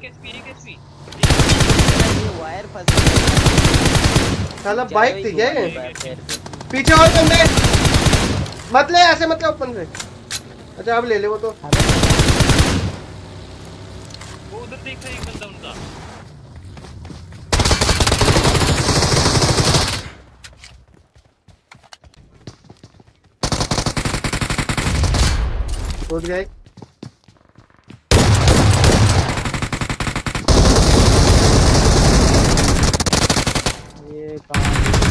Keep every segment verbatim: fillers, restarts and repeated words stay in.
एक एचपी एक एचपी ये वायर फंस गया। साला बाइक थी क्या ये? पीछे और बंदे मत ले, ऐसे मत ले ओपन से। अच्छा अब ले ले वो तो। वो उधर देख रहा है एक बंदा उनका। टूट गया। ये कहां?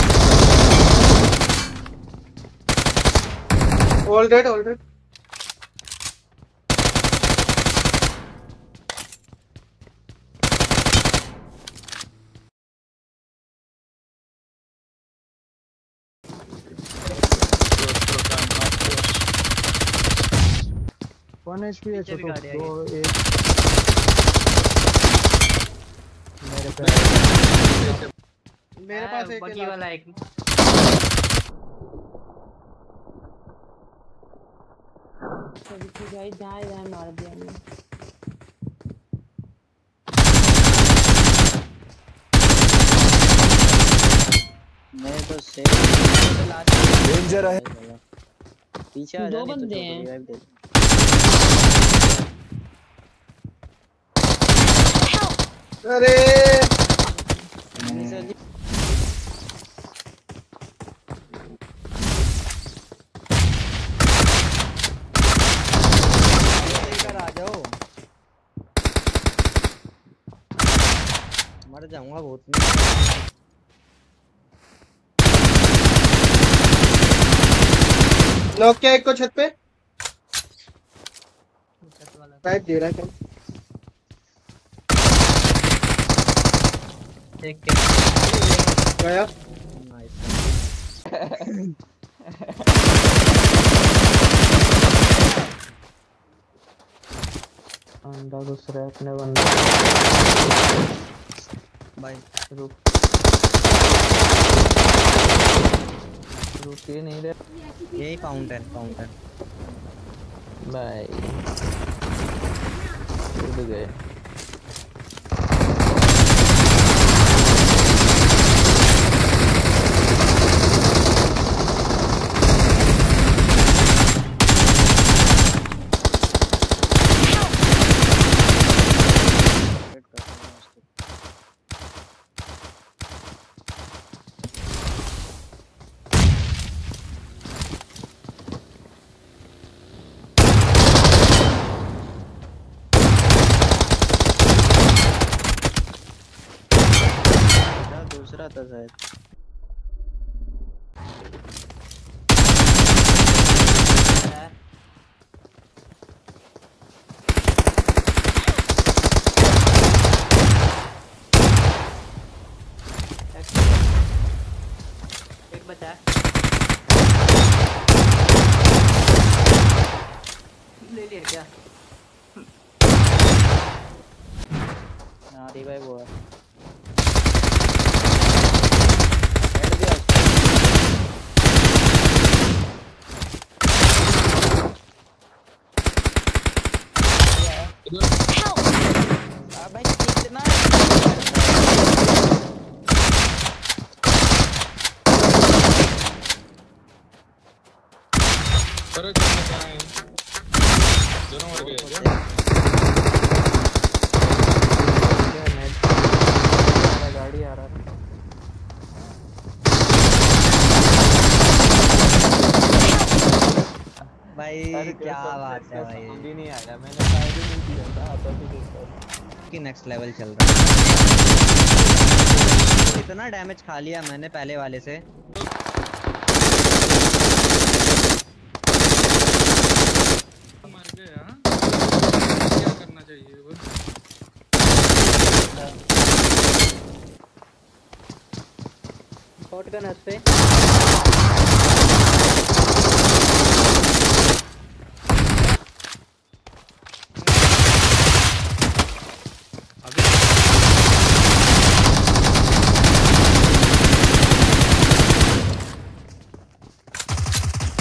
All dead all dead. One HP है तो दो एक मेरे पे मेरे पास एक बगी वाला एक सभी भाई जहाँ जहाँ मार दिया मैंने। मैं तो सेफ डेंजर है। पीछे आ दो जाने तो बंदे जो हैं। रिवाइव दे दे। अरे मनीषा जी इधर आ जाओ। मर जाऊंगा बहुत। नॉक क्या एक को छत पे पाइप दे रहा है क्या? एक के गया। अंडा दूसरे अपने बंदे भाई रुक रुक ही नहीं रहे। यही फाउंटेन फाउंटेन भाई उड़ गए। दूसरा था शायद। एक बचा है। ले लिया क्या? हाँ रिवाइव हुआ। भाई कितना फर्क क्या है? दोनों मर गए क्या? गाड़ी आ रहा है भाई क्या बात है भाई। भी नहीं आया मैंने शायद ही नहीं किया था आता भी देखता कि नेक्स्ट लेवल चल रहा है। इतना डैमेज खा लिया मैंने पहले वाले से। मर गया क्या करना चाहिए वो? शॉट गन पे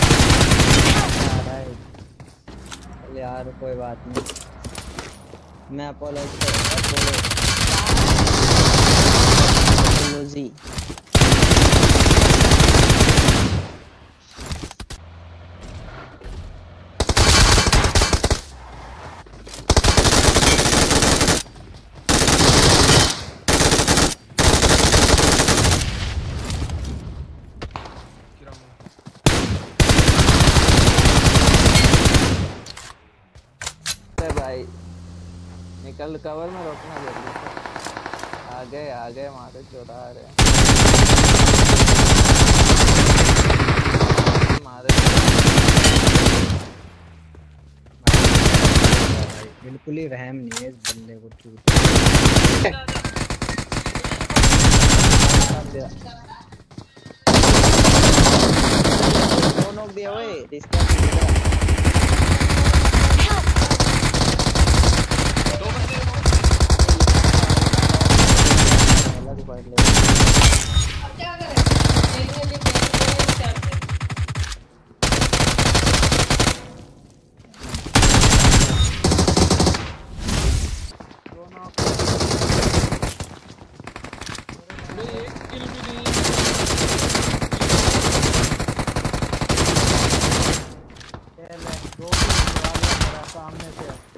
यार कोई बात नहीं। मैं अपोलोजी करूंगा अपोलोजी। भाई निकल कवर में रोकना जल्दी। आगे आगे मारे चोरा आ रहे मारे। बिल्कुल ही रहम नहीं है इस बंदे को। दो नॉक दिया ओए इसका एक किल भी नहीं। दो सामने से